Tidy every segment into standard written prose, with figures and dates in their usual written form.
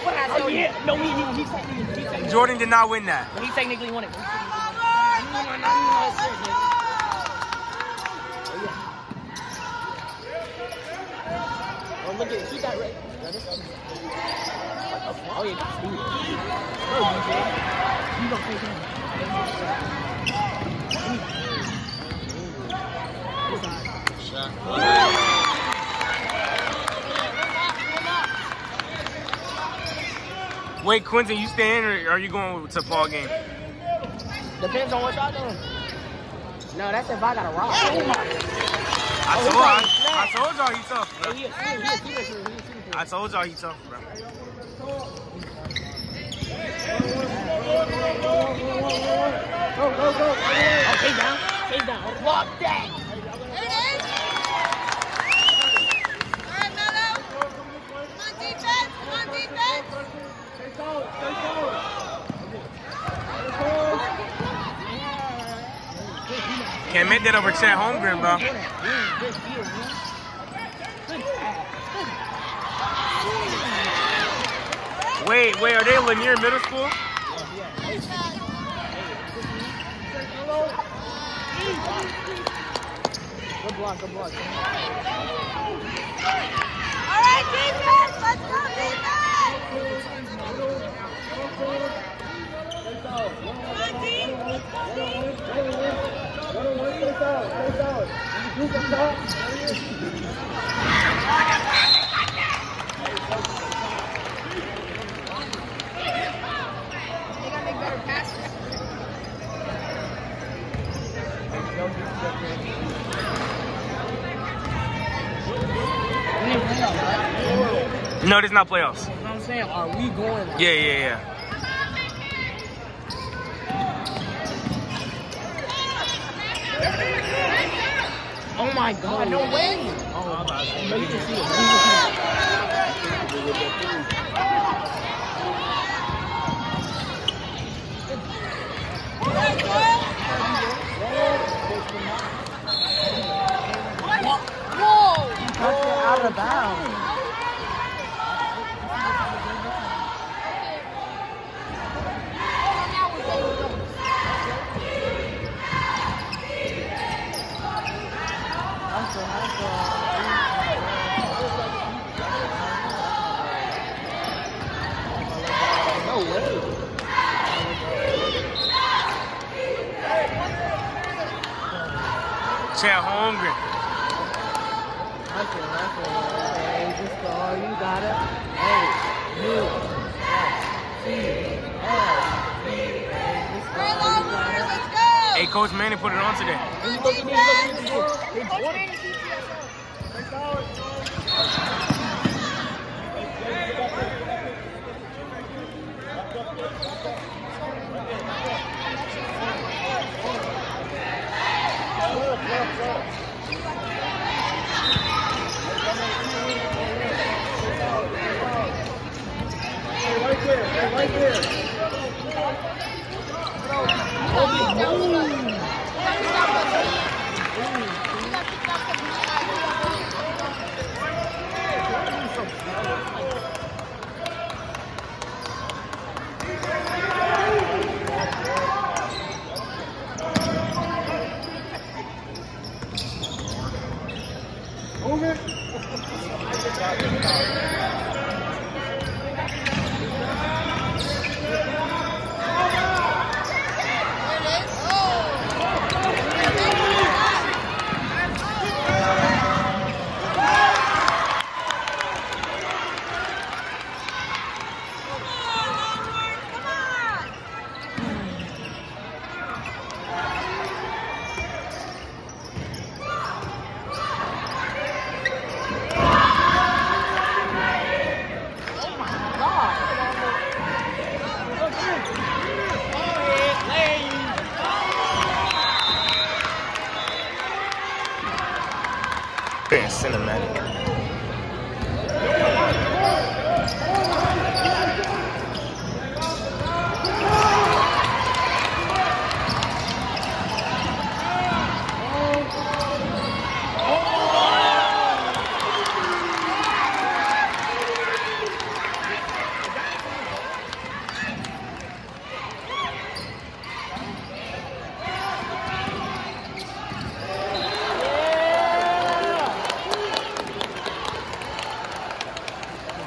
What did I tell you? No, he technically. Jordan did not win that. He technically won it. Oh, look at it. Keep that right. Oh, yeah, that's Steve. Oh, DJ. You don't take him. Wait, Quentin, you staying or are you going to Paul game? Depends on what y'all doing. No, that's if I got a rock. I told y'all he tough, bro. I told y'all he tough, bro. Go. Okay, down. Stay down. Block that. There it is. All right, Mello. Come on, defense. Can't make that over Chet Holmgren, bro. Wait, are they Lanier Middle School? Good block. All right, defense. Let's go, defense. Come on, team. They gotta make better passes. No, this is not playoffs. You know what I'm saying? Are we going? Yeah. Oh my God! No way! Oh, no, you can see it. Whoa! Out of bounds. No way. Chet Holmgren. Hey, just all you gotta. Hey, you. Let's go! Hey, Coach Manning put it on today. Right there.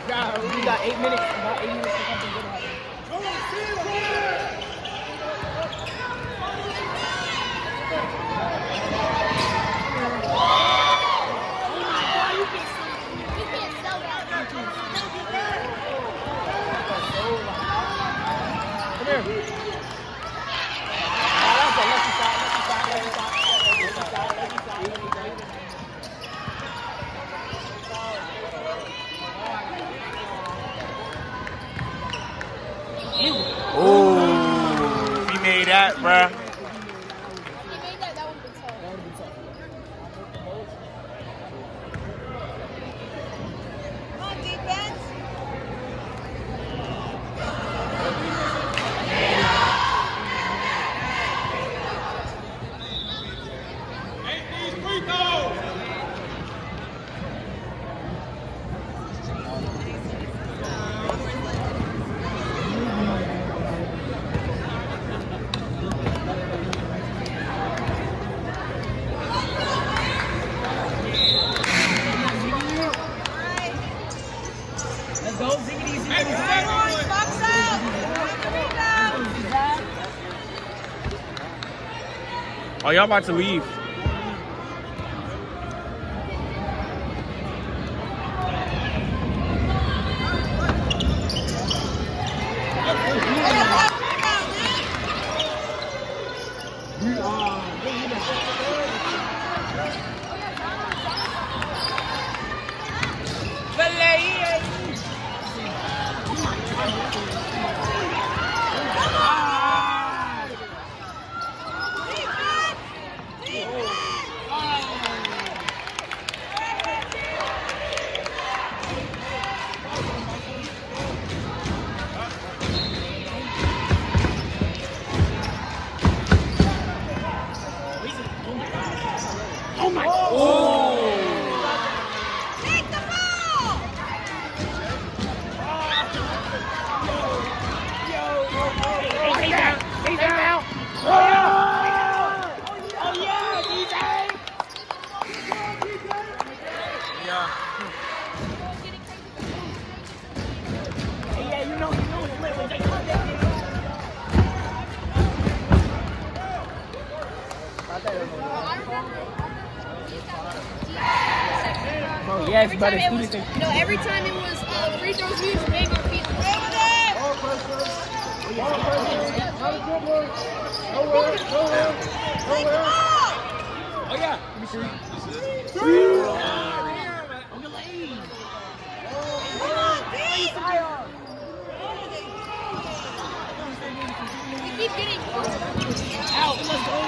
We got 8 minutes. About 8 minutes for something good to happen. Come here. That's a lucky shot. Oh, he made that, bruh. He made that. That would have been tough. Come on, defense. Let's go, ziggity, ziggity, Box out. Oh, y'all about to leave. Oh my! Take the ball. Stay down! Stay down! Oh yeah, DJ! Yeah. Yeah, you know it's lit when they come down. Oh yes, but it's Stevenson. No, every time it was free throws, we used made our feet. Oh yeah, let me see. We keep getting Out, let's go.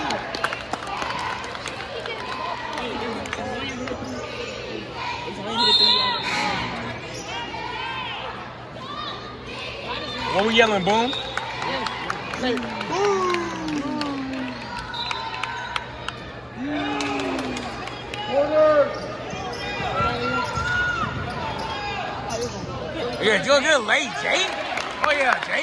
What we yelling, boom? Yeah, doing good late, Jay. Oh yeah, Jay.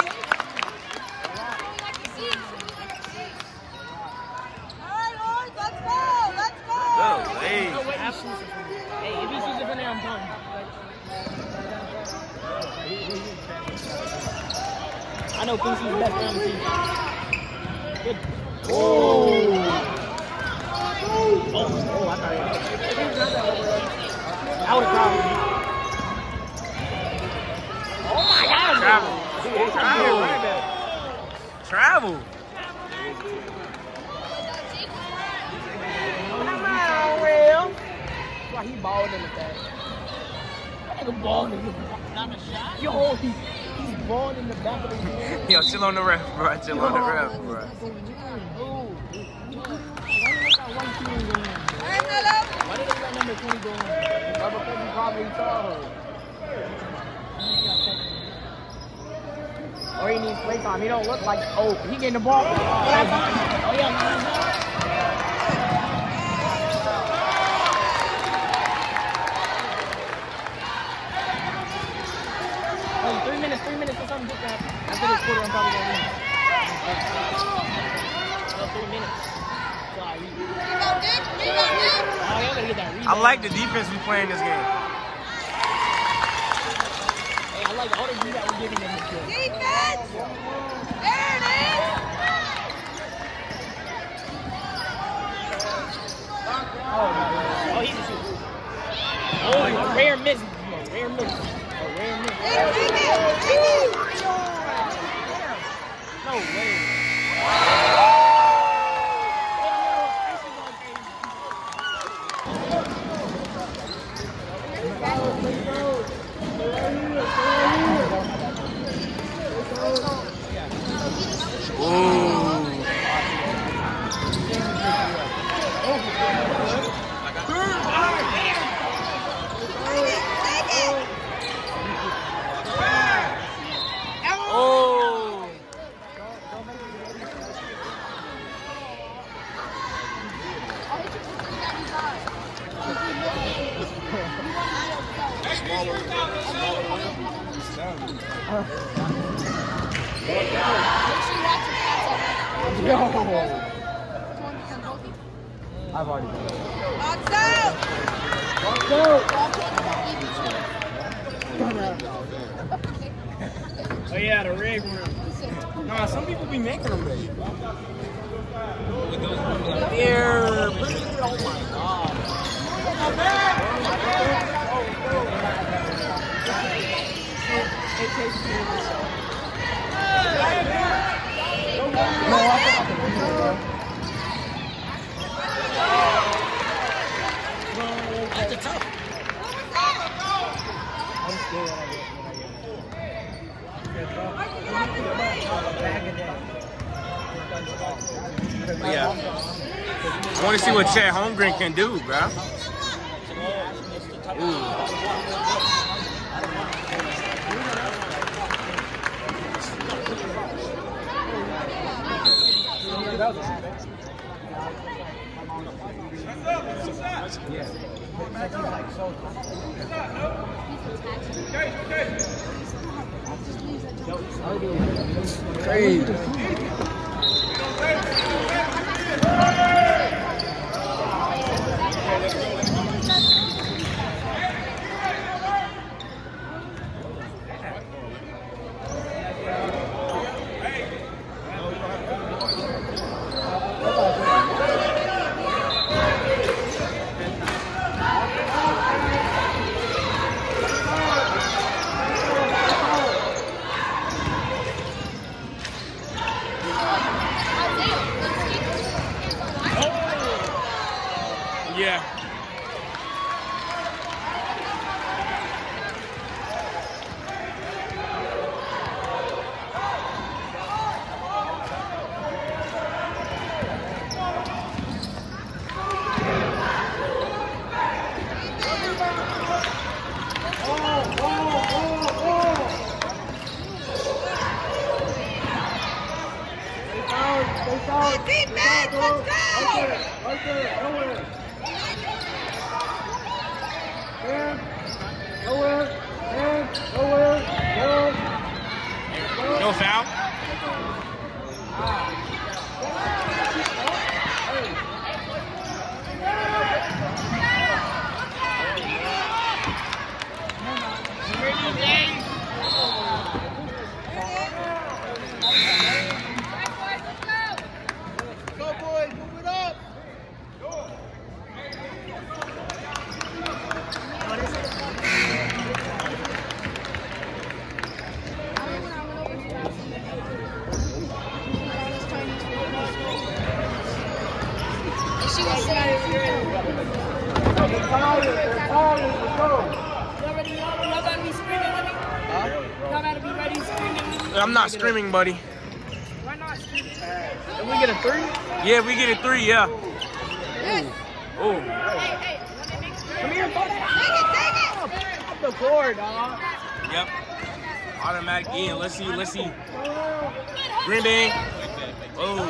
Good late. Hey, if he sees it from there, I'm done. I know PC's the best round team. Good. Oh, I thought it I would have probably. Oh my God! Travel. Come on, Will. That's why he balled in the back. That nigga balled in the back. Yo, he's balled in the back of the head. Yo, chill on the ref, bro. Chill on the ref, bro. Why did they let number 20 go in? Because he probably saw her. Or he needs play time. He don't look like, oh, he getting the ball. Oh, yeah. 3 minutes or something. After this quarter, I'm probably going to win. 3 minutes. So, I like the defense we play in this game. like all the D that we're giving them is good. Defense! There it is! Oh, he's a shooter. Oh, a rare miss. A rare miss. A rare miss. Take it! No way. I've already done it. Box out! Box out! Oh yeah, the rig room. Nah, some people be making them big. They're pretty, oh my god. It tastes good. No, I forgot the video, bro. That's a tough. I'm scared when I get Yeah. I want to see what Chet Holmgren can do, bro. Ooh. crazy. Yeah. Defense, let's go! Right there, nowhere. Nowhere. No foul? Go boys, move it up. She was saying, They're tired, let's go. y'all gotta be screaming with me? Y'all gotta be ready screaming with me? I'm not screaming, buddy. Why not screaming? Can we get a 3? Yeah, we get it 3, yeah. Yes. Oh. Hey, when they make Come here, buddy. take it! Off the board, dog. Yep. Automatic in. Let's see. Green Bay. Oh.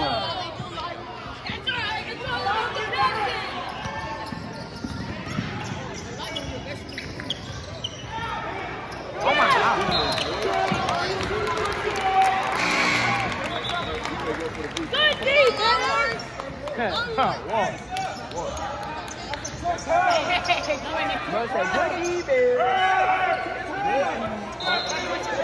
Oh my god. Good defense! Whoa. Hey, Bro, say good evening.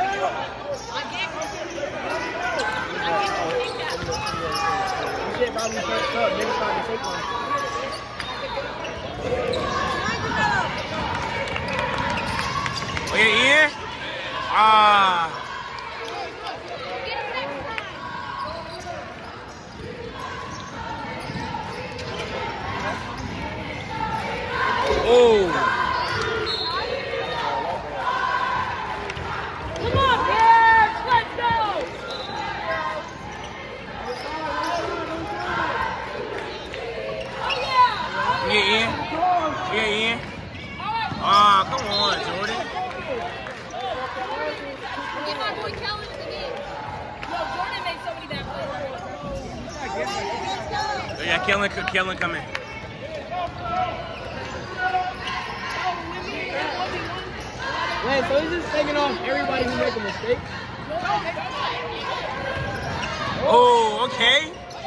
Oh. Come on, Bears! Let's go! Oh, yeah! Yeah, Ian. Yeah, Ian. Come on, Jordan. Get my boy Kellen in the game. Yo, Jordan made so many bad plays. Oh, yeah, Kellen coming. Wait, so he's just taking off everybody who make a mistake? Oh, okay.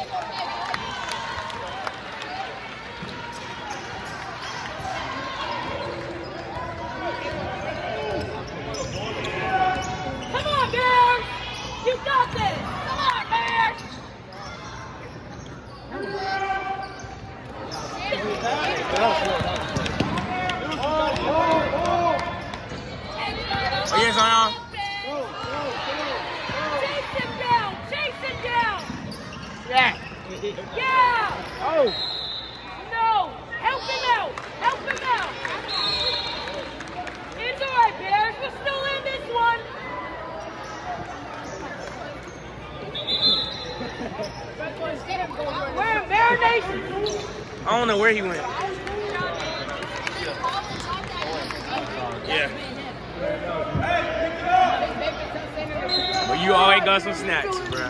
Come on, Bears! You got this! Come on, Bears! Oh, yeah, Zion. Chase him down! Chase him down! Yeah. Yeah! Oh. No! Help him out! Help him out! It's alright, Bears. We're still in this one. We're in Bear Nation. I don't know where he went. Yeah. But you always got some snacks, bruh.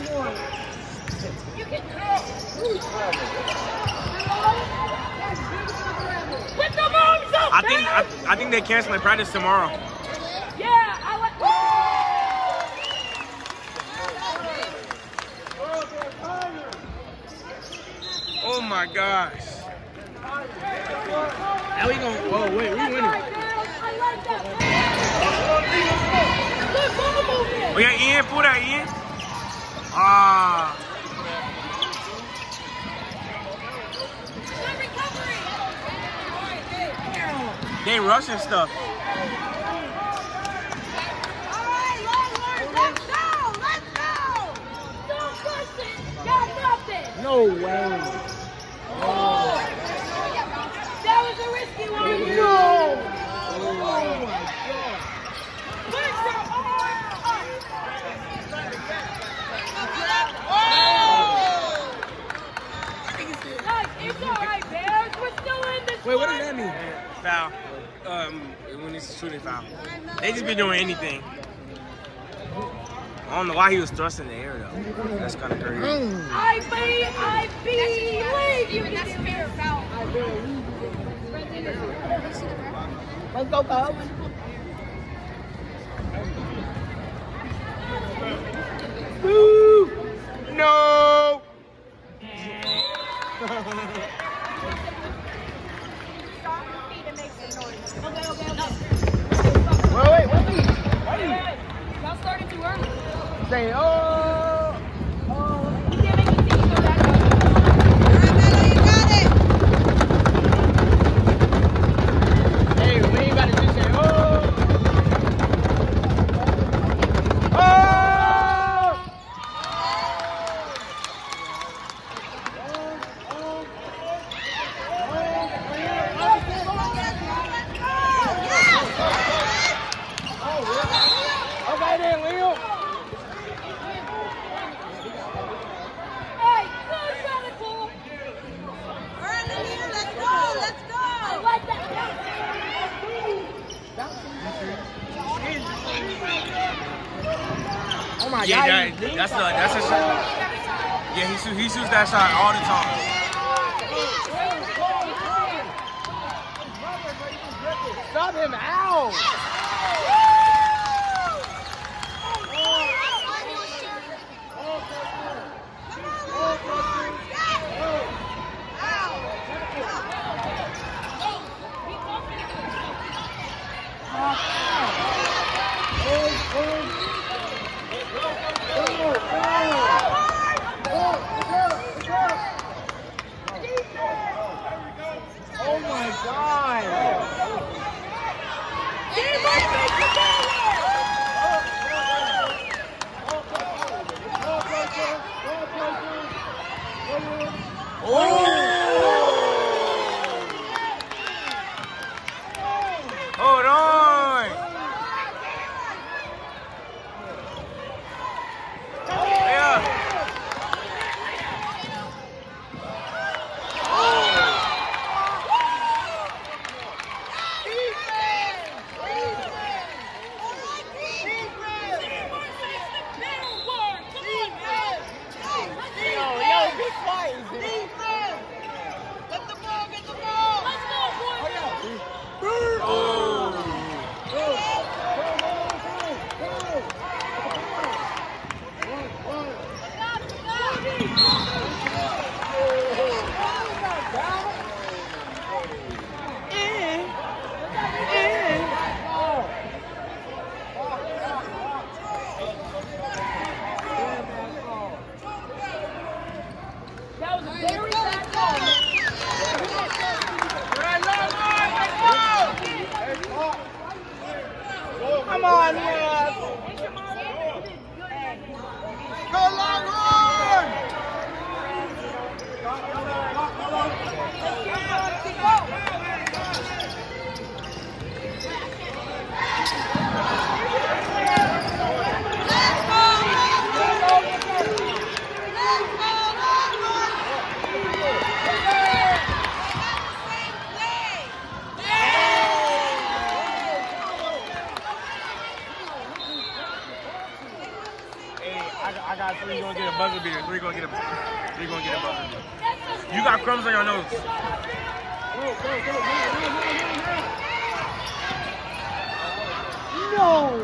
Put the moves up, I think they canceling practice tomorrow. Yeah, I like. Oh my gosh. Now we gonna. Oh wait, we winning. I like that. Good ball movement. Oh yeah, Ian, pull that Ian. Good recovery. They rushing stuff. All right, Longhorns, let's go. Let's go. Don't push it. Got nothing. No way. Oh. That was a risky one. No. Oh my God. Push your arm up. Guys, it's all right, Bears. We're still in this. Wait, what does that mean? Foul. When it's a shooting foul. They just be doing anything. I don't know why he was thrusting in the air though. That's kind of crazy. I believe you can do fair foul. Let's go, Cubs. Woo! No! Wait. Y'all started too early. Say, oh. You can't make me think you go that Hey, we ain't about to just say, oh. Oh. Okay then, Leo. Hey, good radical. Let's go. I like that. Oh my Yeah, God. that's a shot. Yeah, he shoots that shot all the time. Stop him out. Oh my God. Keep I got 3 gonna get a buzzer beater. 3 gonna get a buzzer beater. You got crumbs on your nose. No.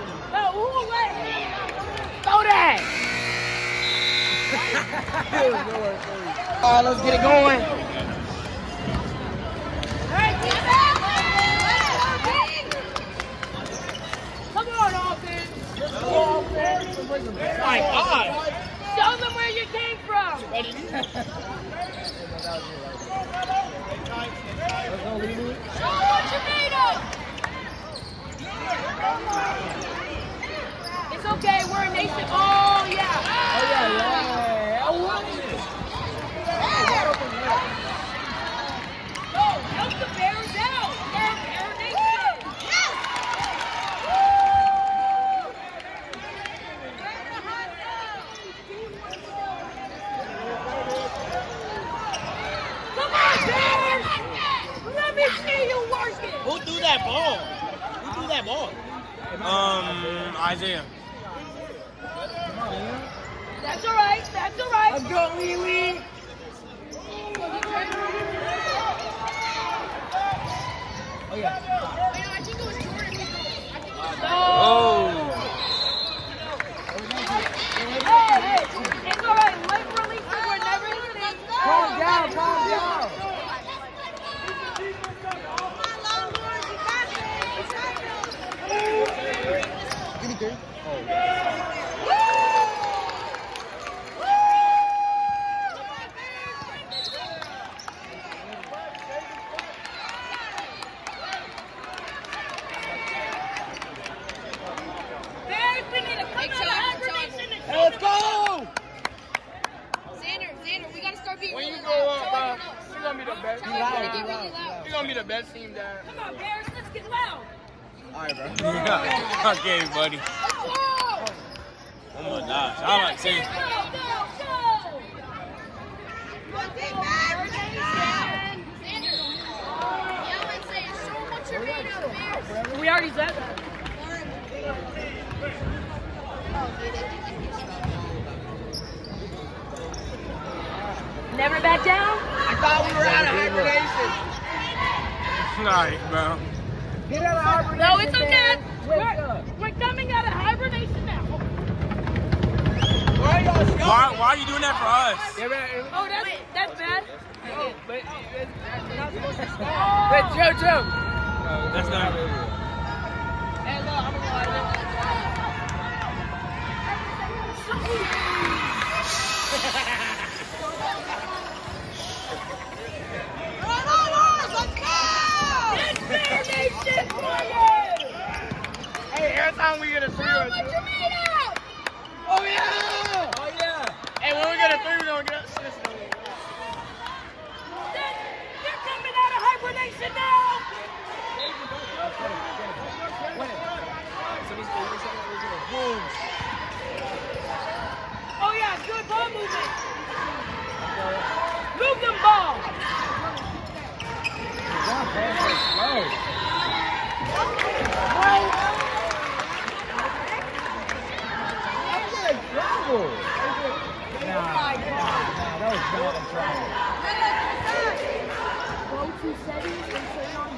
Throw that. All right, let's get it going. Come on, offense. My God. Show them where you came from. Show what you made of. It's okay. We're a nation. Oh, yeah. Go, help the Bears out. They're Bear Nation. Come on, Bears. Let me see you working. Who threw that ball? Isaiah. That's all right. That's all right. Let's go, Wee Wee. Oh, yeah. Oh. Hey, it's all right. Life releases were never released. Calm down. Give me 3. Bears, we need to come out of hibernation and show Let's them. go. Xander, we gotta start being When really you loud. go up, bro, you're gonna be the best. Tell everybody to get really loud. You're gonna be the best team there. Come on, Bears, let's get loud. Alright, bro. Okay, buddy. Let's go! Oh my gosh. I like saying. Go. Xander, yell and say, show what you're made of, Bears. We already said that. Never back down. I thought we were out of hibernation. Alright, bro. Get out of hibernation. No, it's okay. Wake up. We're coming out of hibernation now. Why are you doing that for us? Oh, that's bad. But Joe. That's not. Hey, look, I'm gonna It's Bear Nation for you. Hey, every time we get a 3 or Show a what 2. you made of. Oh yeah. Hey, when we get a 3, we're gonna get a 6. They're coming out of hibernation now. Oh yeah, good ball movement. Move them ball. Go to settings and turn on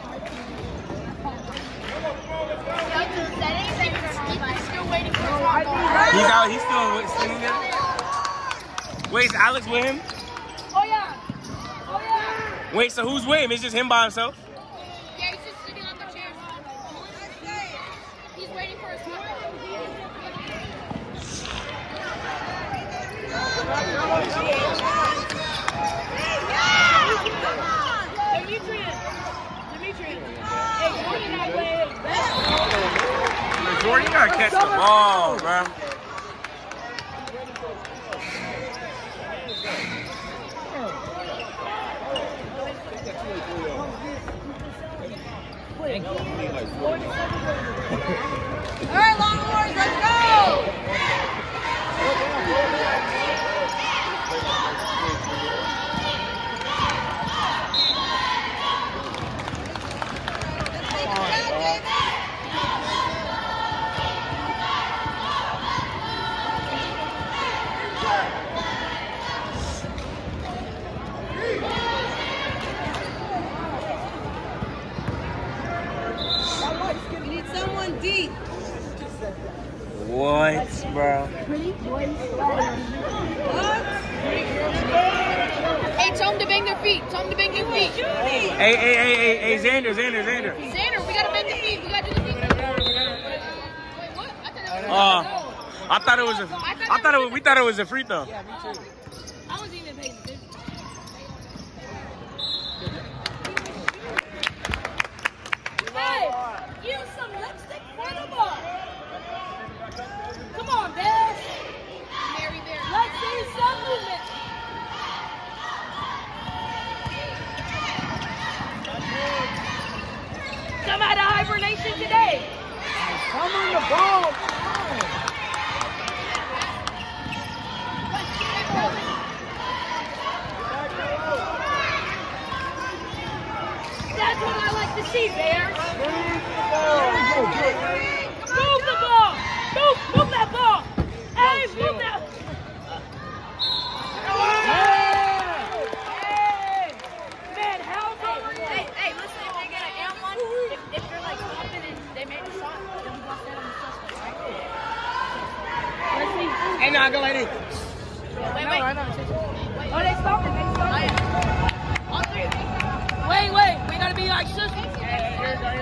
Still waiting for He's out. He's still sitting there. Wait, is Alex with him? Oh yeah. Oh yeah. Wait, so who's with him? It's just him by himself? Yeah, he's just sitting on the chairs. He's waiting for his turn. Demetrius. Hey, Jordan that way. Jordan, you gotta catch the ball, bro. All right, Longhorns, let's go. nuts, bro. Hey, tell them to bang their feet. Tell them to bang their feet. Hey, Xander. Xander, we gotta bang the feet. We gotta do the feet. Wait, what? I thought it was we thought it was a free throw. Yeah, me too. I wasn't even paying attention. Hey, use some lipstick for the ball. Come on, Bears. Mary Bear. Let's see some movement. Come out of hibernation today. Come on the ball. That's what I like to see, Bears. Go. Move the ball. Move that ball. Hey, move that. Hey, man, how's over? Hey, listen, if they get an M1, if they're like stopping and they made a shot, then we got that on the suspect, right? Let's see. Hey, now go like this. Wait. Oh, they stopped it. On three. Wait. We gotta be like sisters. Here you go.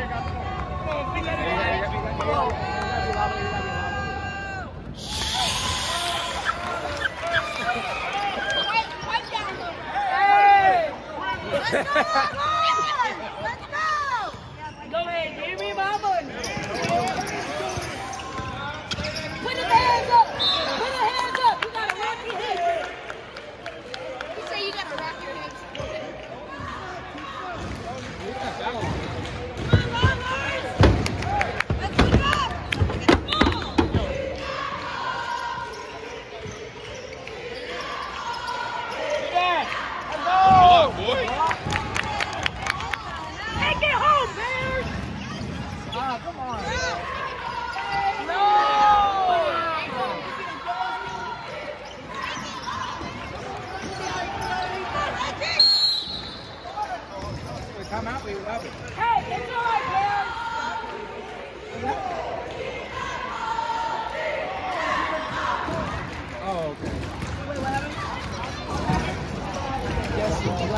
Let's go! Go ahead, give me my money. Put the hands up. You gotta rock your hips. You say you gotta rock your hips. Let's put it up! Boy. Take it home, Bears. Come on. No. Come out, we love it. Hey, it's all right, Bears. Oh, okay. Wait, what happened? Yes,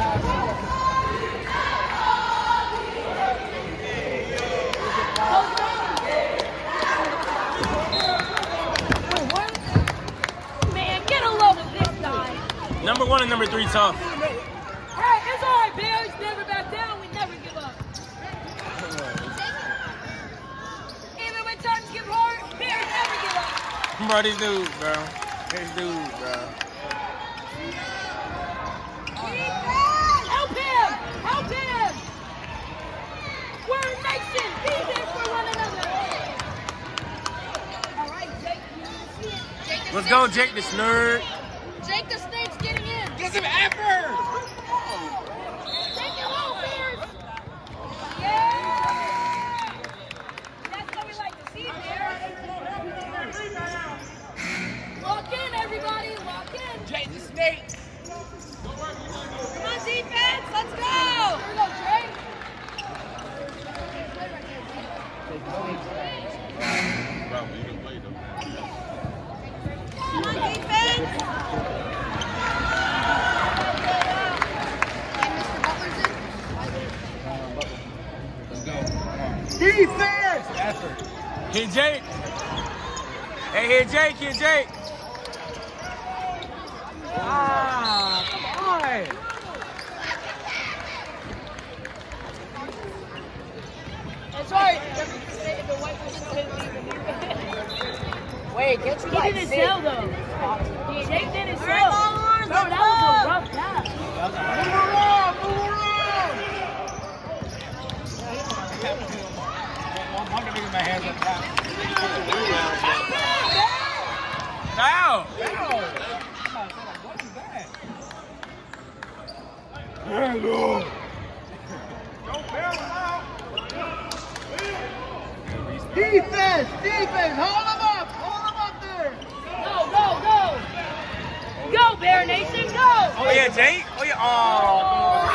Man, get a load of this guy. Number 1 and number 3 tough. Hey, it's all right, Bears. Never back down. We never give up. Even when times get hard, Bears never give up. Bro, these dudes, bro. Help him! We're a nation. Be there for one another. All right, Jake. You see it. Let's go, Jake, this nerd. Jake the Snake's getting in. Get some effort! Take it home, Bears. Yeah. That's what we like to see, Bears. Lock in, everybody. Lock in. Jay the Snake. Come on, defense. Let's go. Here we go, Trey. Come on, defense! Defense! Effort. Here, Jake. Hey, here, Jake. Come on. That's right. Wait, get you He didn't sell, though. Jake didn't sell. Longhorns, No, let's that was a go! rough pass. Now. Defense! Hold him up there! Go, Bear Nation, go! Oh, yeah, Jake. Oh, yeah. Oh.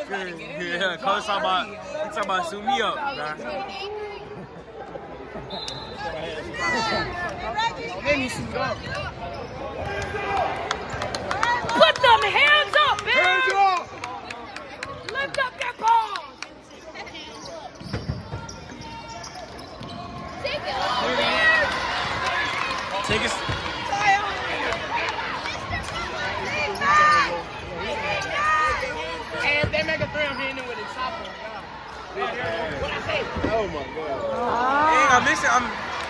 Yeah, Coach talking about suit me up, bro. Let me see up. Put them hands up, man! Hands up! Lift up your balls! Take it. And if they make a 3, I'm hitting it with a chopper. What I say? Oh my god. Dang, I missed it. I'm.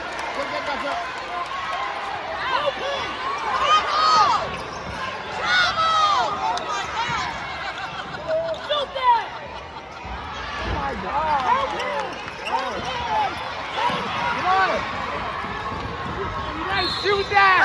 Shoot that! Oh my god. Help him! Help him! Come on. You guys shoot that!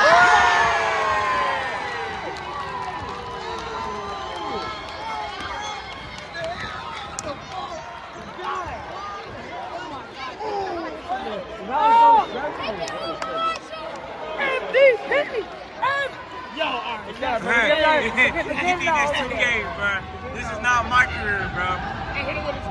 Yo, alright, Man, you think this is the game, bro. This is not my career, bro. Hey, hit it with a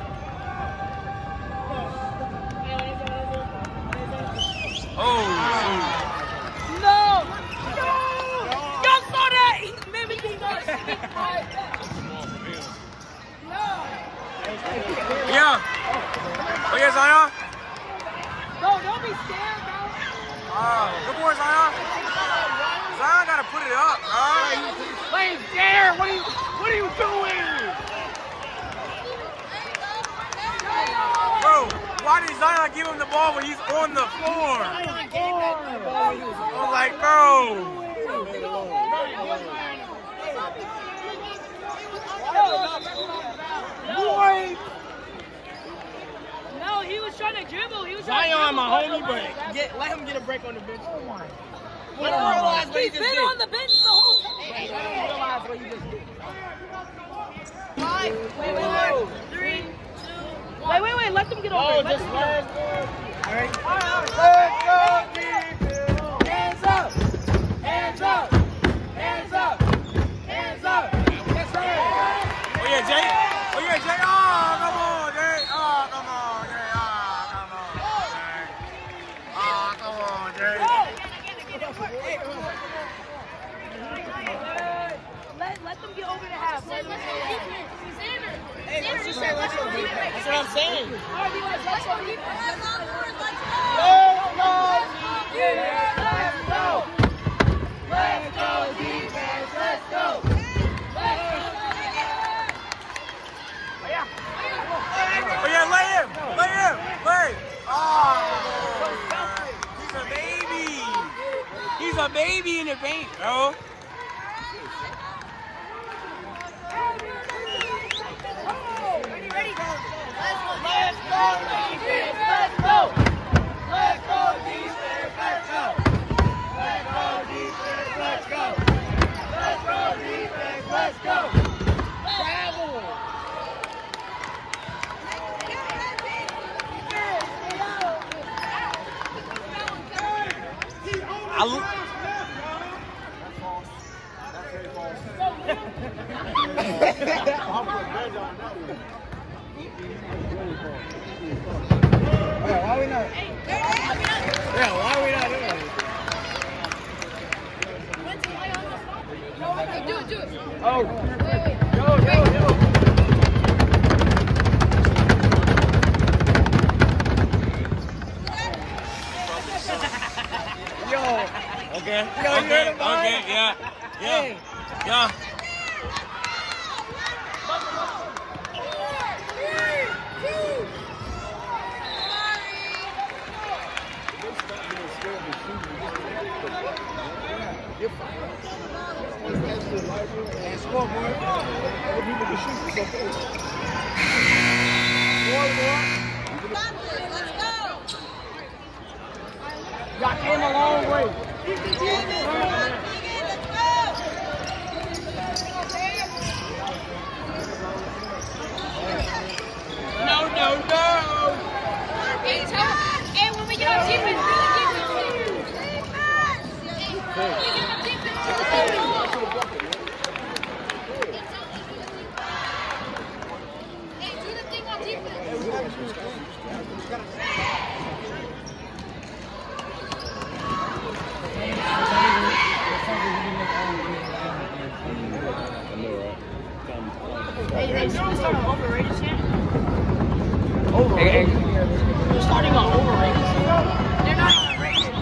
Oh, No! No! Y'all saw that? He's mimicking us. yeah. Oh, yeah, Zion? No, don't be scared, bro. Good boy, Zion. Zion gotta put it up, bro. Playing scared. What are you doing? Bro, why did Zion give him the ball when he's on the floor? I'm like, bro. Boy. No, he was trying to dribble. He was Zion, my homie, but let him get a break on the bench. Come on. Let him realize what he He's just been did. on the bench the whole time. Let him realize what he just did. 5, 4, 3, 2, 1. Wait. Let them get over it. Let them get over it. Let's go, defense. Hands up. Hands up. Hands up. Hands up. Yes, sir. Oh, yeah, Jay. Oh, yeah, Jay. Oh, come on, Jay. Oh, come on, Jay. Oh, come on, Jay. Let them get over the half. Hey, let's just say let's go defense. That's what I'm saying. Let's go defense. Let's go defense. Let's go. Let's go defense. Let's go. Oh, yeah, lay him. Lay. Oh, he's a baby. He's a baby in the paint, bro. Ready? Let's go defense. Let's go. Let's go defense. Let's go. Let's go defense. Let's go. Let's go defense. Let's go. Travel. Why we not? Yeah, why are we not doing it? Do it. Oh. Yo. Okay. Yo, you heard about Okay. it? Yeah. Hey. Yeah. And score, boy. Other people can shoot. It's okay. Y'all came a long way. No. And when we get on defense, They started on overrated channel. Hey, They're starting on overrated. They're not even rated.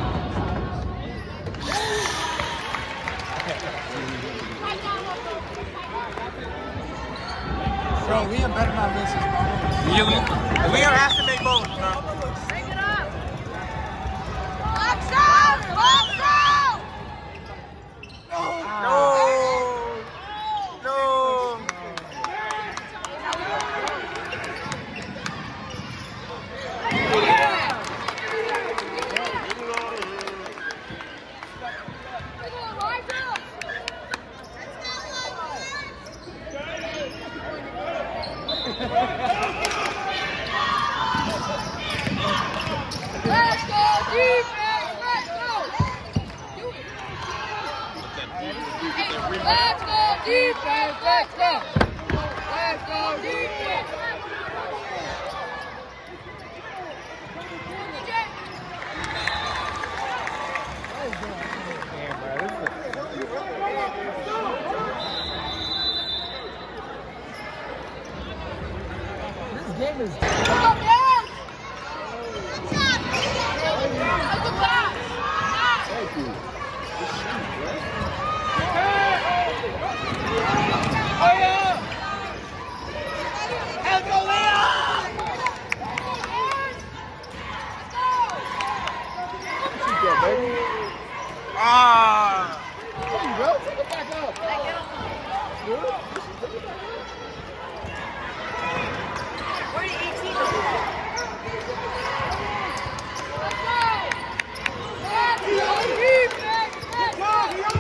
Bro, Liam better not miss his ball. Liam has to make both, bro. Bring it up. Box out! Box out! No. No. Let's go, defense! Let's go! Let's go, defense! Let's go! Let's go, defense! This game is. Go down! Let's go back! Thank you. Oh, yeah. Let's go, Liam. Shoot that, baby. Ah. There you go. Take it back up. Good. Where did 18 go? Let's go, defense! Let's go!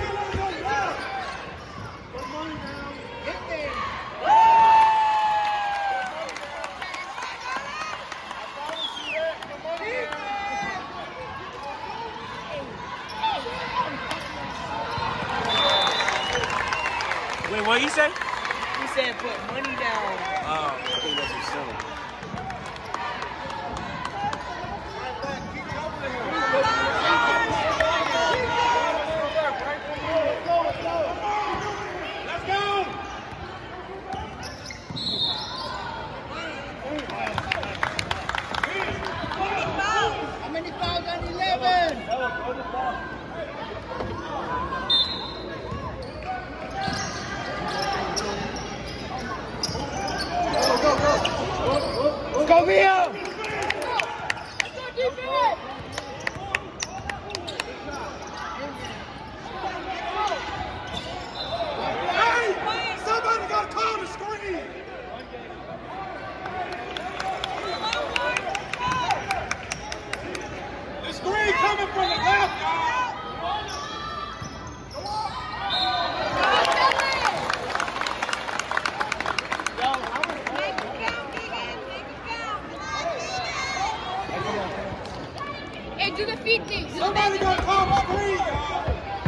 Wait, what you say? He said put money down. Oh. I think that's what's selling. How many fouls on 11? Let's go, Liam! Let's go, defense! Hey! Somebody got to call the screen! The screen coming from the left, y'all! Hey, do the feet thing. Somebody got to call the screen, y'all!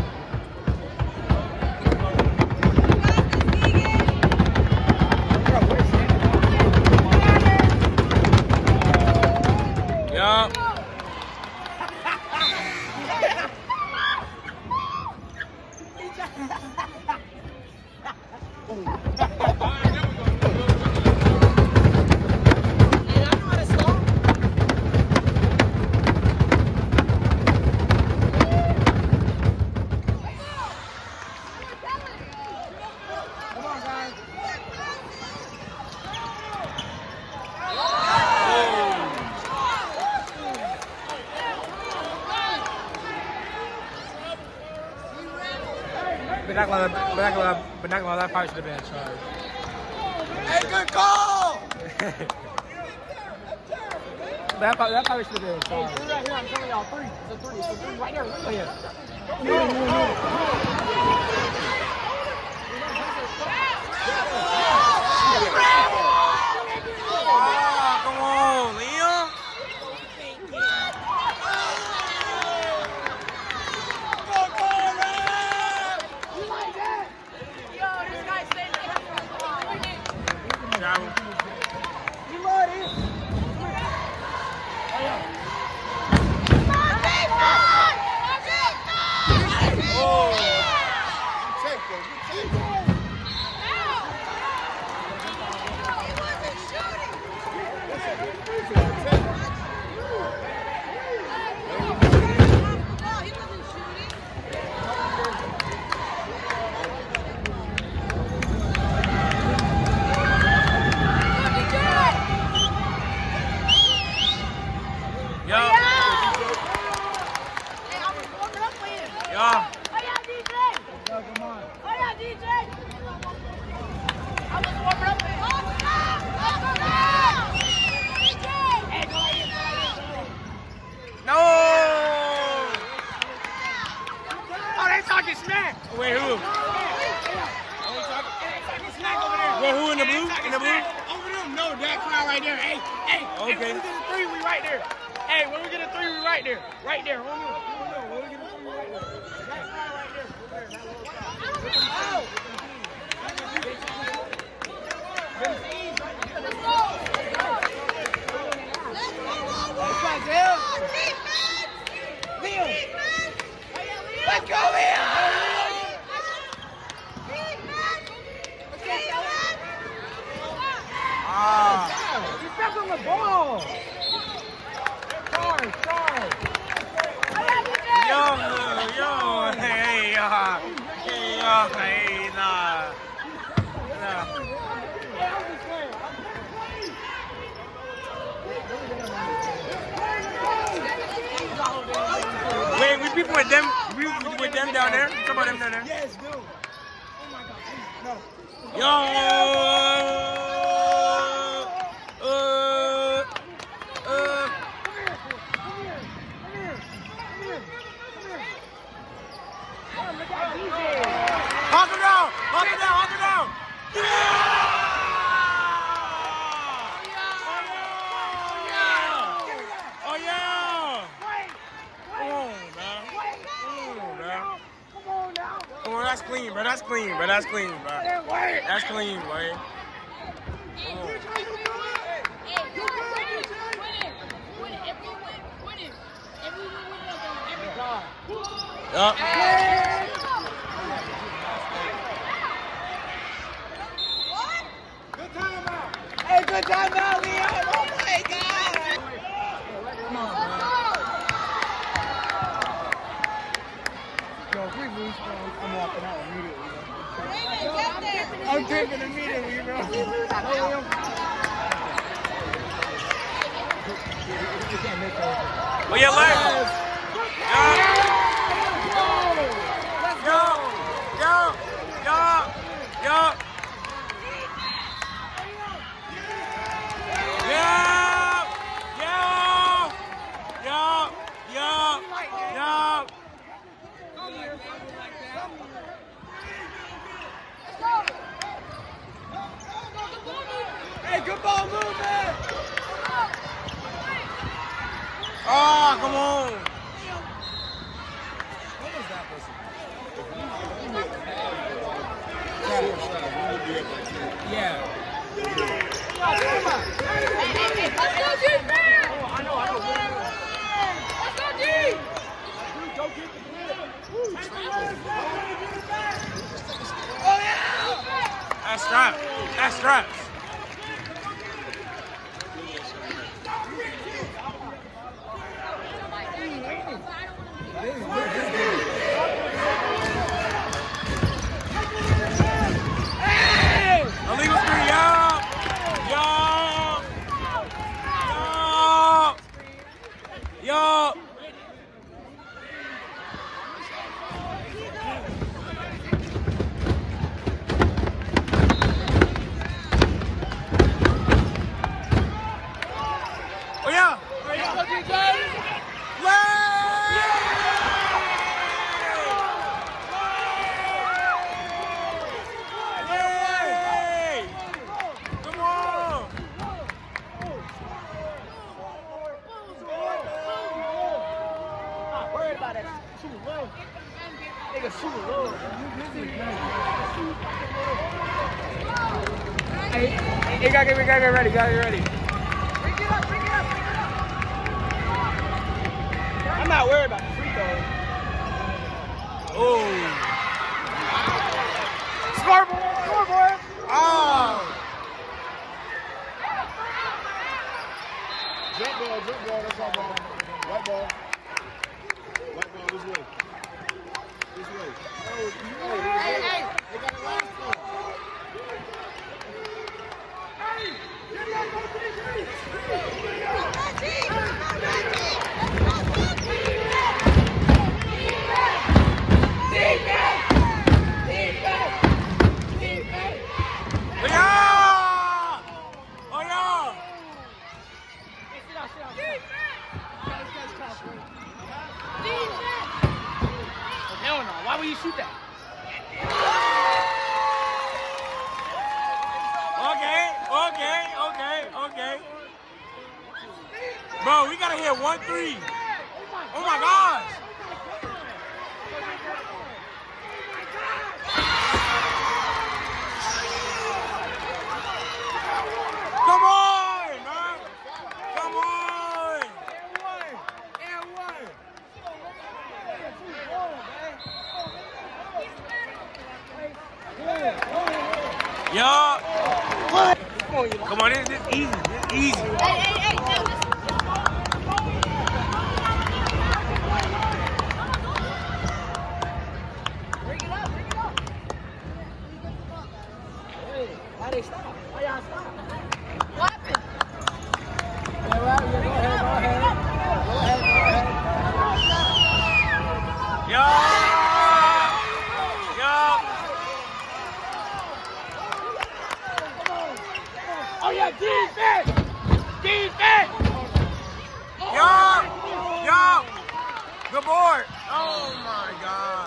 Yup. But not gonna lie, that probably should have been a charge. Hey, good call! That probably should have been a charge. Three right here, I'm telling y'all, three. It's a three. It's a three right here. Right here. Oh, come on, Liam. Yo, this guy's saying that. Travel. Take it. who in the blue? In the blue? Over them. No, that crowd right there. Hey, Okay. when we get a three, we right there. Hey, when we get a three, we right there. Right there. Hold on. When we get a three, we right there. That crowd right there. That little crowd. Let's go, Leo! You stepped on the ball! Sorry. Hey, nah. Wait, we people with them, with them down there? Talk about them down there. Yes, dude. Oh my God, please, no. Yo! Hawk him down! Yeah! Oh yeah! Come on, that's clean, bro. That's clean, bro. That's clean, boy. Yup. Hey, good time out, Leo! Oh my God! Yo, if we lose, bro, I'm walking out immediately. I'm tripping immediately, bro. Well, your life. Hey, good ball movement! Oh, come on. What was that person? Yeah. That's straps. That's straps. Illegal screen, yo! Oh yeah! Hey, gotta get ready. Bring it up. I'm not worried about the free throw. Oh! Scoreboard! Oh! Jump ball, that's all ball. White ball this way. Hey, they got a last one. Sit down. Okay. Bro, we gotta hit 1-3. Oh my gosh. Come on, man. Come on. Yo. Come on, this is easy. This is easy. Hey, bring it up. Hey, why they stop? Why y'all stop? What happened? Go ahead. Yo. Oh yeah, defense! Yo. Good board. Oh my God.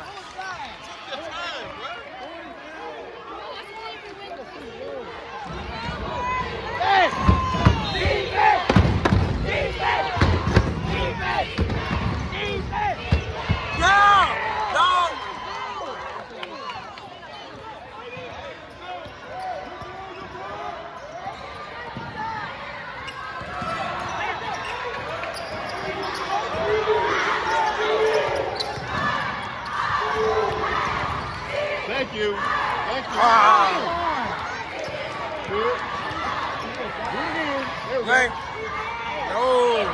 Thank you. Good. Hey. No.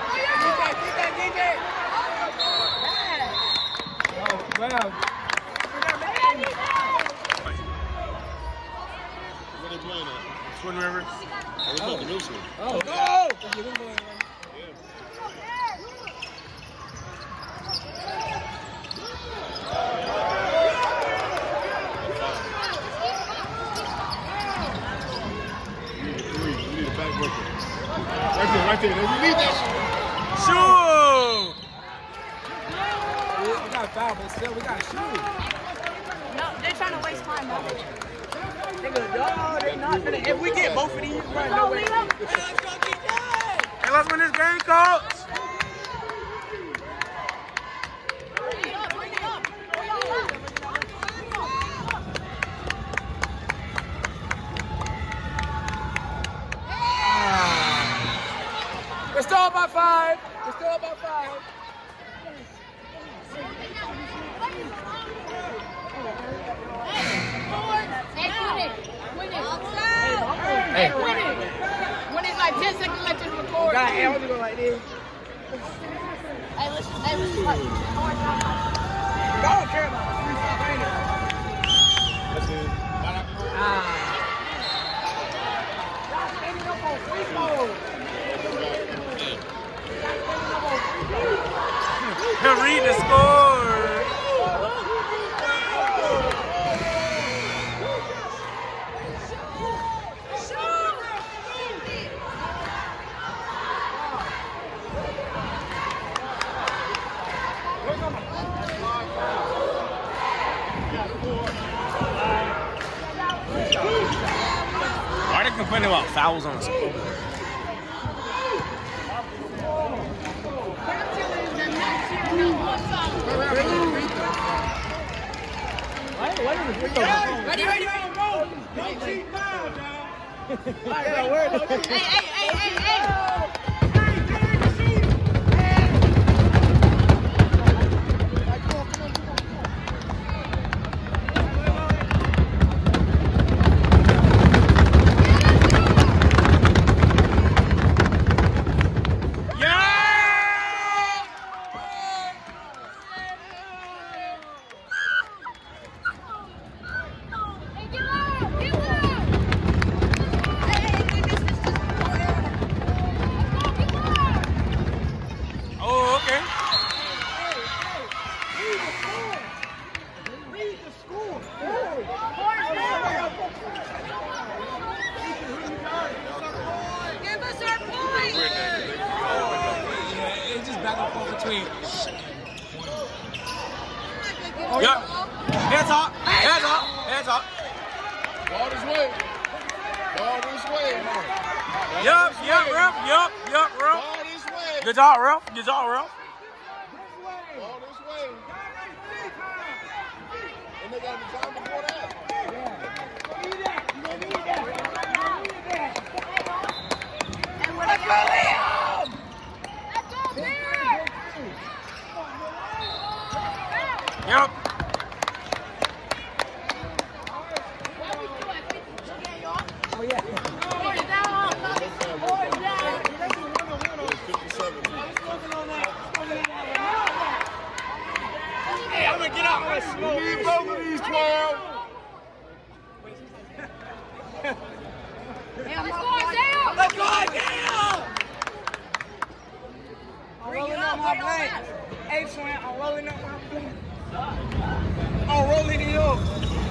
Well, Where they playing at? Twin Rivers. Oh, it's at the new school. oh. Go. You need a three. You need a backbreaker. Right there. You need that shit. Shoot. We got foul, but still, we got to shoot. No, they're trying to waste time. Nigga, dog, they not finna. If we get both of these, right, no way. Hey, let's win this game, coach. Bring it up. We're still up by 5. Hey, win it. When it's like 10 seconds left to record. God, I want to go like this. Hey, listen. Don't care about it. That's it. Read the score. Why are they complaining about fouls on the scoreboard? Ready. Don't cheat now, dog. Hey. between. Yep. Hands up. Hands up. Hands up. Ball this way. Ball this way. Yup, Ralph. Yup, Ralph. Ball this way. Good job, Ralph. Good job, Ralph. Ball this way. And they got the time before that. Let's go, Liam! Let's go, Bear! Yup. Oh, yeah. Horse down! Horse down! 57. Hey, I'm going to get out my smoke. We need both of these 12. Let's go, Isaiah! Let's go, Isaiah! I'm rolling up my blank. Hey, Swin, I'm rolling up my blank. I'm rolling it up.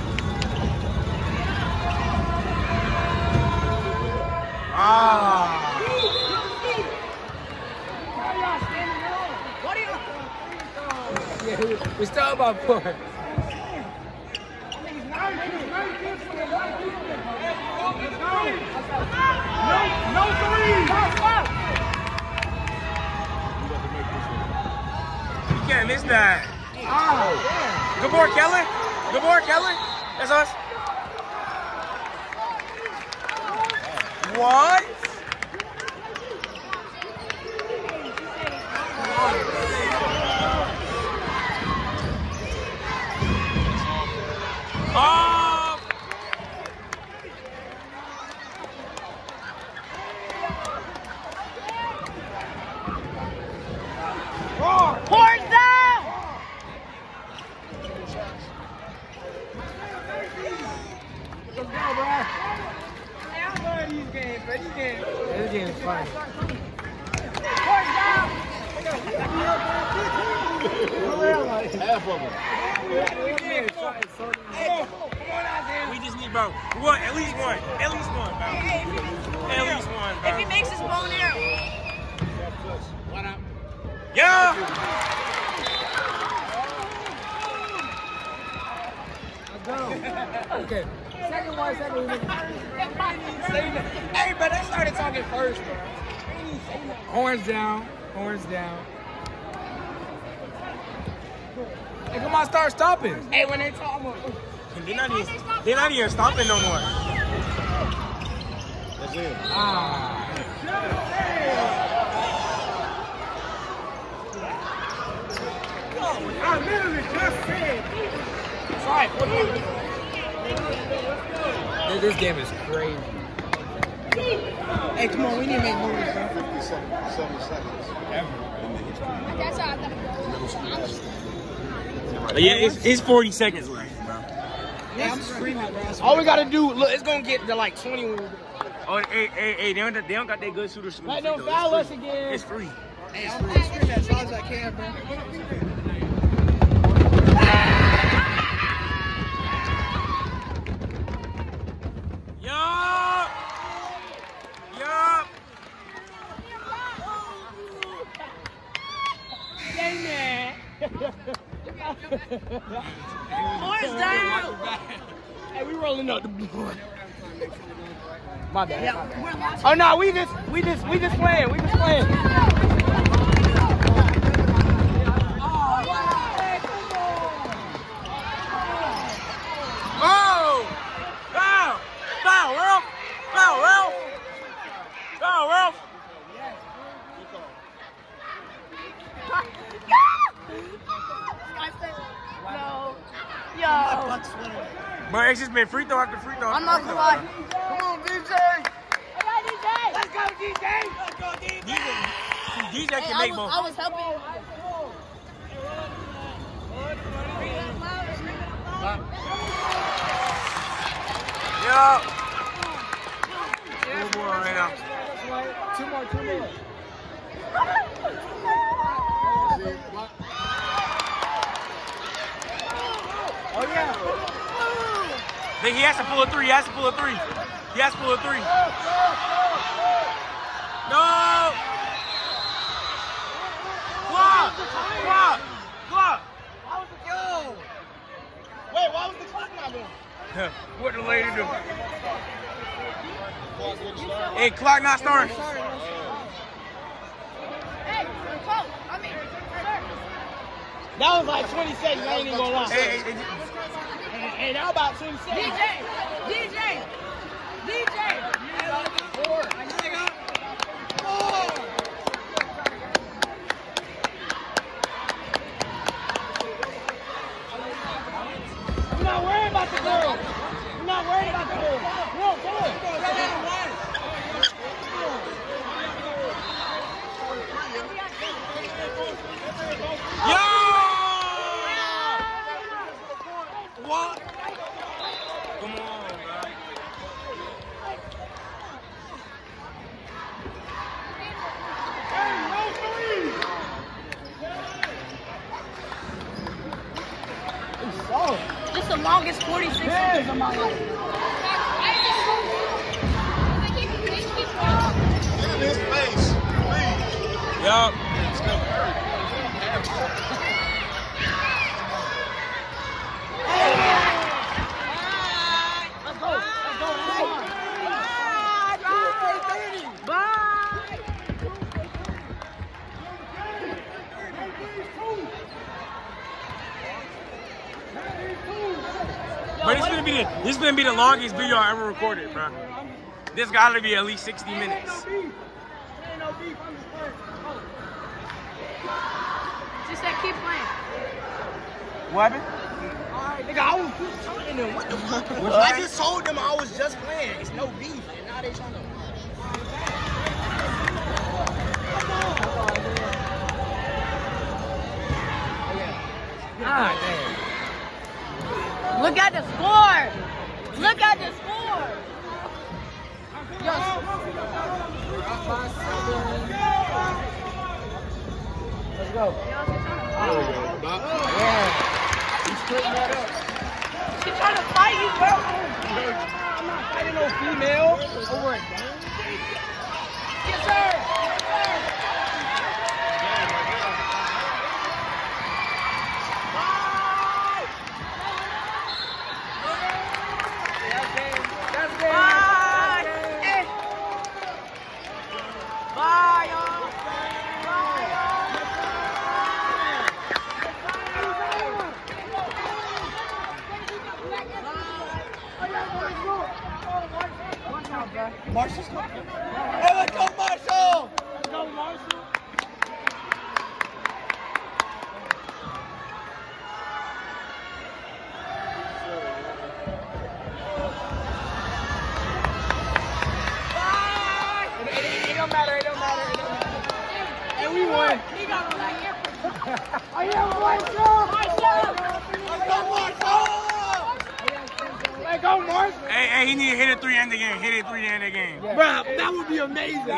Ah. Yeah, we still about 4. No three! You can't miss that. Good board, Kelly. Good board, Kelly. That's us. What? Oh! Horse down! Let's go, bro. Hey, I love these games, bro. These games. Yeah, this game is fun. Horse down! Half of them. We just need, bro. We want at least one. At least one, bro. At least one, bro. If he makes his bow and arrow. Yeah! Okay. Second one. Hey, but they started talking first, bro. Horns down. Hey, come on, start stopping. Hey, when they talk more. They're not even stopping no more. That's it. I literally just said. Sorry. This game is crazy. Hey, come on, we need to make moves, bro. 57 seconds. That's how I thought it Yeah, it's 40 seconds left, bro. Yeah, I'm screaming, bro. All we gotta do, look, it's gonna get to like 20. Oh, hey, they don't got that good shooter. Like, don't foul us again. It's free. Hey, I'm gonna scream as loud as I can, bro. Yup! Horse down! Hey, we rolling up the board. My bad. Oh no, we just playing. Oh! Foul! Ralph! No. Yo. Bro, it's just been free throw after free throw. I'm not gonna lie. Come on, DJ. Let's go, DJ! DJ can make more. I was helping. Yup. Good boy right now. Two more. Oh yeah. Then he has to pull a three. No! Block! Yo. Wait, why was the clock not going? What the lady do? Ball Hey, clock not starting. Hey, coach. I mean, sir. That was like 20 seconds. I ain't even gonna lie. Hey. Hey, that was about 20 seconds. DJ. We're not worried about the girl. We're not worried about the girl. Come on. Yo! What? Come on, man. This is the longest 46 seconds of my life. Get in his face, please. Yup. But this is gonna be the longest video I ever recorded, bro. This gotta be at least 60 minutes. Just said keep playing. What happened? Nigga, I was just telling them. What the fuck? I just told them I was just playing. It's no beef. And now they trying to. God damn. Look at the score. Look at the score. Let's go. Yeah. He's splitting that up. She's trying to fight you, bro. I'm not fighting no female over a game. Yes, sir. Marshall's coming. Hey, let's go, Marshall! Let's go, Marshall. It don't matter. And we won. Oh, yeah, Marshall! Let's go, Marshall! Let's go, Marshall! Hey, he need to hit a 3 end the game. Hit a 3 to end the game. Yeah. Bro, that would be amazing.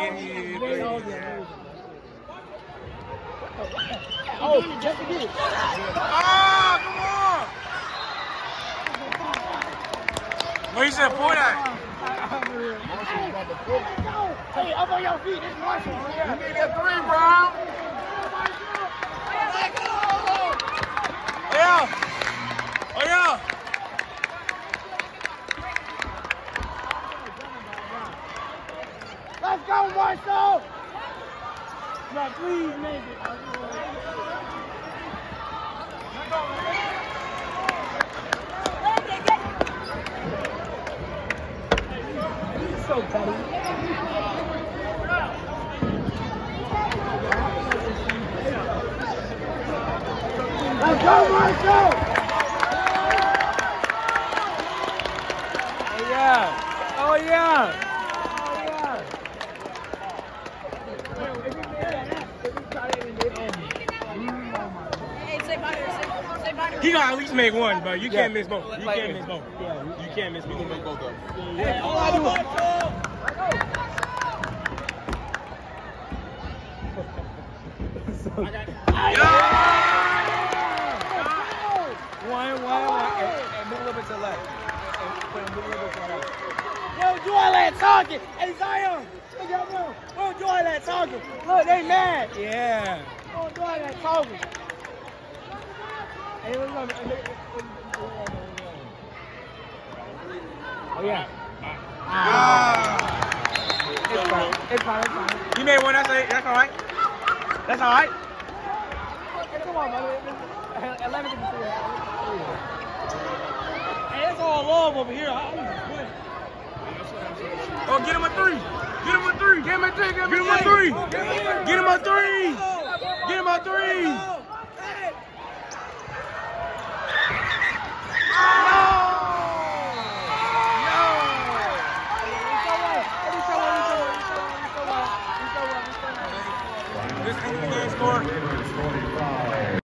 Oh, just again. Ah, come on! What you said, pull that. Hey, up on your feet. It's Marshall. You need that 3, Brown. Oh, yeah. Let's go, Marshall! Now, please make it. He's so petty. Let's go, Marshall! Oh, yeah. Oh, yeah. He gotta at least make one, but you can't miss both. You can't miss both. You can't miss both. You can make both of them. Yeah, all I do is... One. And move a little bit to the left. And move a little bit to the left. Don't do all that talking. Hey, Zion. Look at them. Don't do all that talking. Look, they mad. Yeah. Don't do all that talking. Hey, look. Oh, yeah. It's fine, it's fine. You made one, that's all right. That's all right. Come on, man. 11 to 3. Hey, it's all love over here. I'm just quitting. Oh, get him a 3. Get him a 3. Get him a 3. Get him a 3. Get him a 3. Get him a 3. This is the game score.